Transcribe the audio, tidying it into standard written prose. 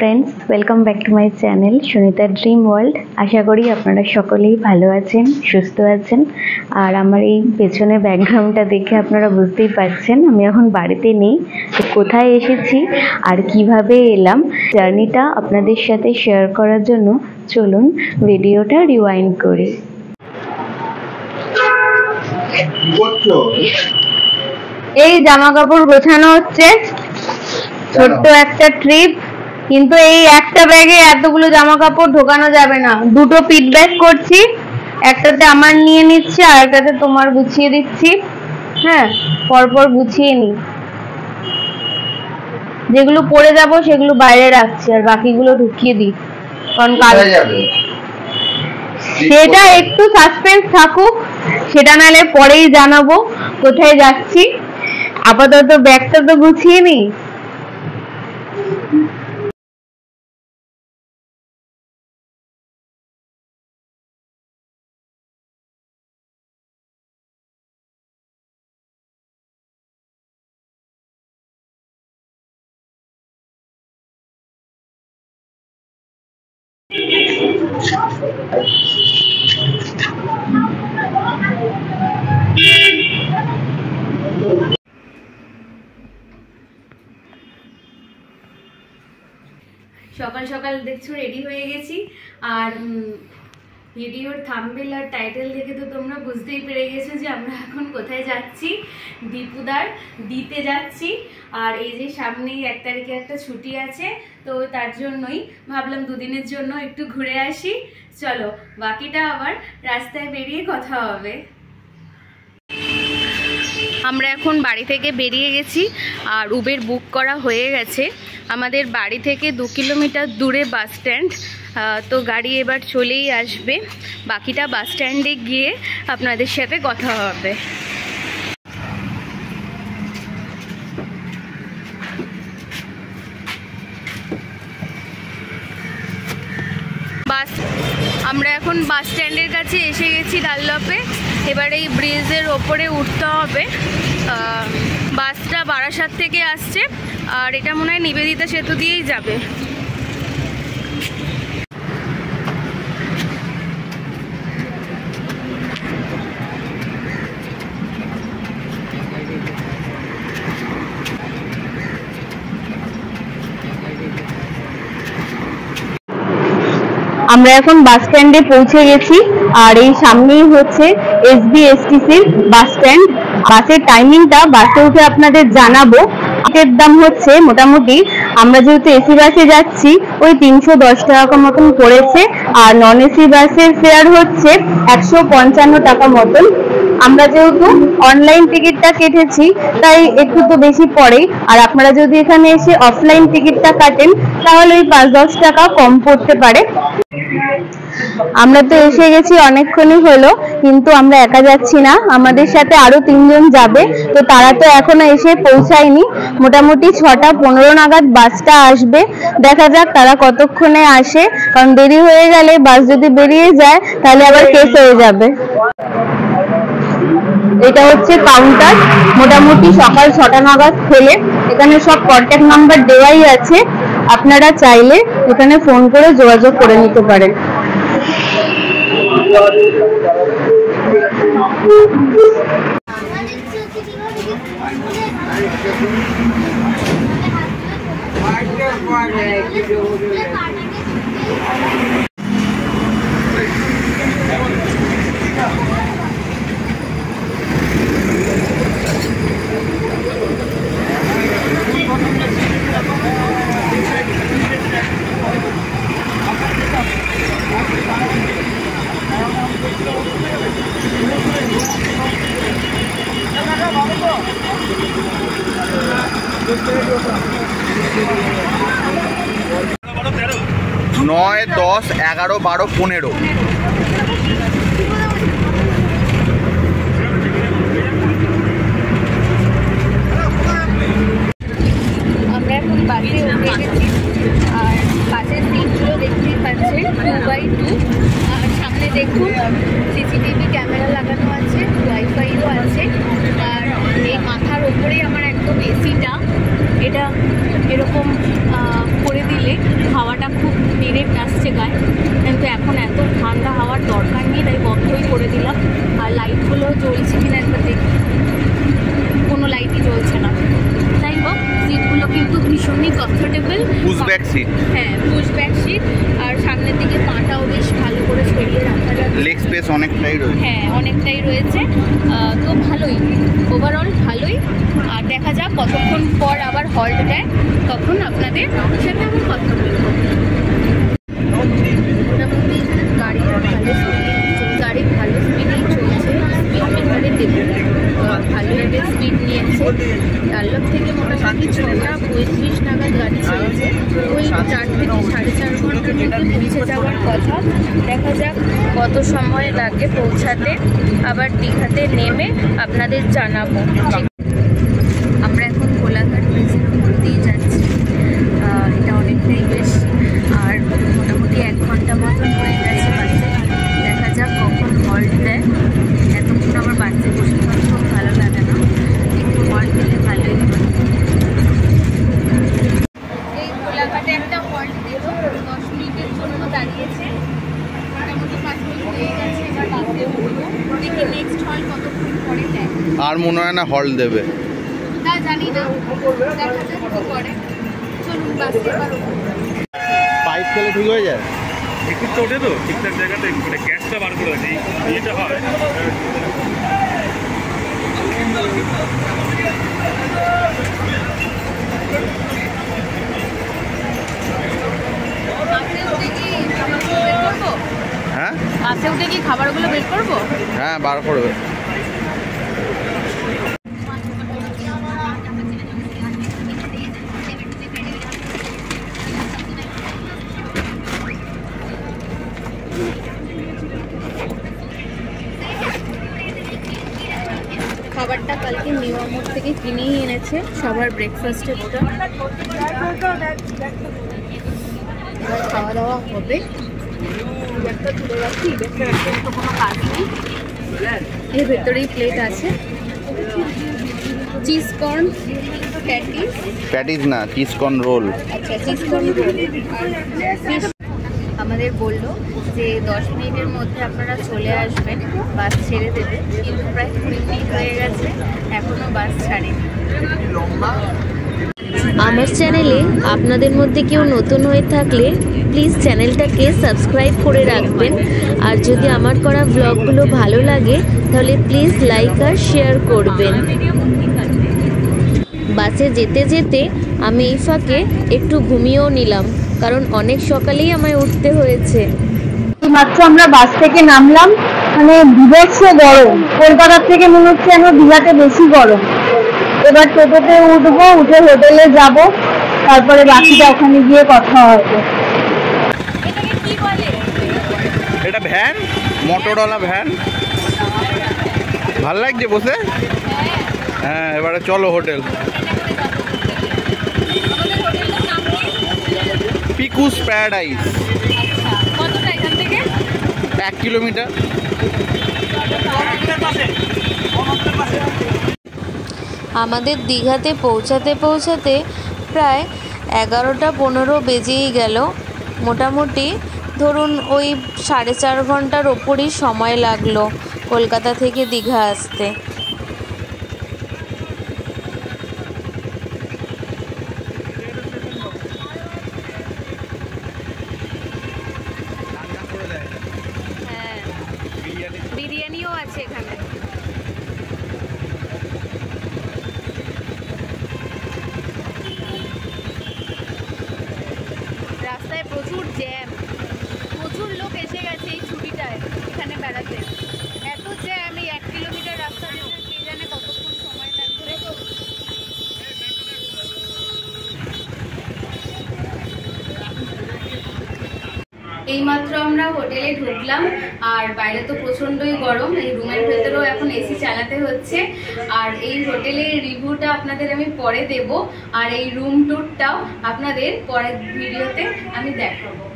Friends welcome back to my channel Sunita dream world. आशा करी आपनारा सकलेई भालो आछेन सुस्थ आछेन। और आमार एई पेछने बैकग्राउंडटा देखे आपनारा बुझतेई पारछेन आमि एखन बाड़ीते नेই। तो कोथाय एसेछि और किभाबे एलाम जार्निटा आपनादेर साथे शेयर करार जोन्नो चलुन भिडियोटा रिवाइंड करी। এই জামা কাপড় গোছানো হচ্ছে, ছোট্ট একটা ট্রিপ, কিন্তু এই একটা ব্যাগে এতগুলো জামা কাপড় ঢোকানো যাবে না। দুটো পিট ব্যাগ করছি, একটাতে আমার নিয়ে নিচ্ছি আর একটাতে তোমার গুছিয়ে দিচ্ছি। হ্যাঁ, পরপর গুছিয়ে নি, যেগুলো পরে যাব সেগুলো বাইরে রাখছি আর বাকিগুলো ঢুকিয়ে দিই, কারণ কাল সেটা একটু সাসপেন্স থাকুক, সেটা নালে পরেই জানাবো কোথায় যাচ্ছি। আপাতত ব্যাগটা তো গুছিয়ে নি। সকাল সকাল দেখছো রেডি হয়ে গেছি। আর ভিডিওর থাম্বনেল আর টাইটেল দেখে তো তোমরা বুঝতেই পেরে গেছো যে আমরা এখন কোথায় যাচ্ছি। দীপুদার দিতে যাচ্ছি। আর এই যে সামনেই 1 তারিখে একটা ছুটি আছে, তো তার জন্যই ভাবলাম দুদিনের জন্য একটু ঘুরে আসি। চলো বাকিটা আবার রাস্তায় বেরিয়ে কথা হবে। আমরা এখন বাড়ি থেকে বেরিয়ে গেছি আর উবের বুক করা হয়ে গেছে। আমাদের বাড়ি থেকে 2 কিলোমিটার দূরে বাস স্ট্যান্ড, তো গাড়ি এবার চলেই আসবে। বাকিটা বাস স্ট্যান্ডে গিয়ে আপনাদের সাথে কথা হবে। আমরা এখন বাস স্ট্যান্ডের কাছে এসে গেছি ডানলপে। এবার এই ব্রিজের ওপরে উঠতে হবে। বাসটা বারাসাত থেকে আসছে আর এটা মনে হয় নিবেদিতা সেতু দিয়েই যাবে। আমরা এখন বাস স্ট্যান্ডে পৌঁছে গেছি আর এই সামনেই হচ্ছে SBSTC বাস স্ট্যান্ড। বাসের টাইমিংটা বাসে উঠে আপনাদের জানাবো। টিকিটের দাম হচ্ছে মোটামুটি, আমরা যেহেতু এসি বাসে যাচ্ছি ওই 310 টাকা মতন পড়েছে, আর নন এসি বাসের ফেয়ার হচ্ছে 155 টাকা মতন। আমরা যেহেতু অনলাইন টিকিটটা কেটেছি তাই একটু তো বেশি পড়ে, আর আপনারা যদি এখানে এসে অফলাইন টিকিটটা কাটেন তাহলে ওই 5-10 টাকা কম পড়তে পারে। আমরা তো এসে গেছি অনেকক্ষণই হলো, কিন্তু আমরা একা যাচ্ছি না, আমাদের সাথে আরো 3 জন যাবে। তো তারা তো এখনো এসে পৌঁছায়নি। মোটামুটি 6:15 নাগাদ বাসটা আসবে। দেখা যাক তারা কতক্ষণে আসে, কারণ দেরি হয়ে গেলে বাস যদি বেরিয়ে যায় তাহলে আবার কেস হয়ে যাবে। এটা হচ্ছে কাউন্টার, মোটামুটি সকাল 6টা নাগাদ খোলে। এখানে সব কন্ট্যাক্ট নাম্বার দেওয়াই আছে, আপনারা চাইলে এখানে ফোন করে যোগাযোগ করে নিতে পারেন। নয় 10 11 12 15 আমরা এখন বাসে উঠে গেছি আর বাসের সিটগুলো দেখতেই পাচ্ছেন 2x2। আর সামনে দেখুন সিসিটিভি ক্যামেরা লাগানো আছে, ওয়াইফাইও আছে। আর এই মাথার ওপরেই আমার একদম এসিটা, এটা এরকম করে দিলে হাওয়াটা খুব ডিরেক্ট আসছে গায়ে, কিন্তু এখন এত ঠান্ডা হাওয়ার দরকার নেই, তাই বন্ধই করে দিলাম। আর লাইটগুলো জ্বলছে কিনা একবার দেখি, কোনো লাইটই জ্বলছে না। তাই হোক, সিটগুলো কিন্তু ভীষণই কমফোর্টেবল, পুশ ব্যাক সিট। হ্যাঁ, পুশ ব্যাক সিট। আর সামনের দিকে পাটাও বেশ ভালো করে ছড়িয়ে রাখা যাচ্ছে, লেগ স্পেস অনেকটাই রয়েছে। হ্যাঁ, অনেকটাই রয়েছে। তো ভালোই, ওভারঅল ভালোই। আর দেখা যাক কতক্ষণ পর আবার হল্ট দেয়, তখন আপনাদের সাথে আমি কথা বলবো। মোটামুটি গাড়ি ভালো স্পিডেই চলছে, স্পিড মেকারে দেবে ভালো একটা স্পিড নিয়েছে। ডাল্লভ থেকে মোটামুটি 6:35 নাগাদ গাড়ি চলছে, ওই 4 থেকে 4.5 ঘন্টার মধ্যে পৌঁছে যাওয়ার কথা। দেখা যাক কত সময় লাগে পৌঁছাতে, আবার দীঘাতে নেমে আপনাদের জানাবো। আমরা এখন কোলাঘাট ব্রিজের উপর দিয়ে যাচ্ছি, এটা অনেকটাই বেশ। আর মোটামুটি 1 ঘন্টা মতন হয়ে গেছে বাসে। দেখা যাক কখন হল্ট দেয়। এতক্ষণ আবার বাসে বসে থাকতেও ভালো লাগে না, একটু হল্ট দিলে ভালোই হয়। এই কোলাঘাটে একটা হল্ট দিল, 10 মিনিটের জন্য দাঁড়িয়েছে। মোটামুটি 5 মিনিট হয়ে গেছে, এবার বাসে উঠবো। দেখি নেক্সট হল্ট কতক্ষণ পরে দেয়। আর মনে হয় না হল্ট দেবে, তা জানি না, দেখা যাক কি করে। চলুন বাসে এবার পাইপ খেলে ঠিক হয়ে যায়। একটু ওঠে তো ঠিকঠাক জায়গাতে, মানে গ্যাসটা বার করে আছে, ইয়েটা হয়। হ্যাঁ, বাসে উঠে কি খাবারগুলো বের করবো? হ্যাঁ বার করবে। খাবারটা কালকে নিউ মোড় থেকে কিনেই এনেছে, সবার ব্রেকফাস্টের ওটা। খাওয়া দাওয়া হবে। একটা তুলে রাখছি, কোনো কাজ নেই। এর ভেতরেই প্লেট আছে, চিজ কর্ন প্যাটিস না, চিজ কর্ন রোল। আচ্ছা, চিজ কর্ন রোল আর ফিশ। আমাদের বললো যে 10 মিনিটের মধ্যে আপনারা চলে আসবেন, বাস ছেড়ে দেবে, কিন্তু প্রায় 20 মিনিট হয়ে গেছে, এখনও বাস ছাড়েনি। আমার চ্যানেলে আপনাদের মধ্যে কেউ নতুন হয়ে থাকলে প্লিজ চ্যানেলটাকে সাবস্ক্রাইব করে রাখবেন। আর যদি আমার করা ব্লগগুলো ভালো লাগে তাহলে প্লিজ লাইক আর শেয়ার করবেন। বাসে যেতে যেতে আমি এই ফাঁকে একটু ঘুমিয়েও নিলাম, কারণ অনেক সকালেই আমায় উঠতে হয়েছে। মাত্র আমরা বাস থেকে নামলাম, মানে বিভৎস গরম, কলকাতার থেকে মনে হচ্ছে আমরা দীঘাতে বেশি গরম। এবার টোটোতে উঠবো, উঠে হোটেলে যাব, তারপরে বাকিটা ওখানে গিয়ে কথা হবে। এটাকে কি বলে? এটা ভ্যান, মোটরওয়ালা ভ্যান। ভাল লাগছে বসে? হ্যাঁ, এবারে চলো হোটেল। পিকুস প্যারাডাইস। কতটা এখান থেকে? 1 কিলোমিটার। আমাদের দীঘাতে পৌঁছাতে পৌঁছাতে প্রায় 11:15 বেজেই গেল। মোটামুটি ধরুন ওই 4.5 ঘন্টার ওপরই সময় লাগলো কলকাতা থেকে দীঘা আসতে। হ্যাঁ, বিরিয়ানিও আছে এখানে। রাস্তায় প্রচুর জ্যাম, প্রচুর লোক এসে গেছে এই ছুটিটায় এখানে বেড়াতে। এত জ্যাম, এই 1 কিলোমিটার রাস্তা যেতে কে জানে কতক্ষণ সময় লাগবে। এইমাত্র আমরা হোটেলে ঢুকলাম, আর বাইরে তো প্রচন্ডই গরম, এই রুমের ভেতরেও এখন এসি চালাতে হচ্ছে। আর এই হোটেলের রিভিউটা আপনাদের আমি পরে দেব, আর এই রুম ট্যুরটাও আপনাদের পরের ভিডিওতে আমি দেখাবো।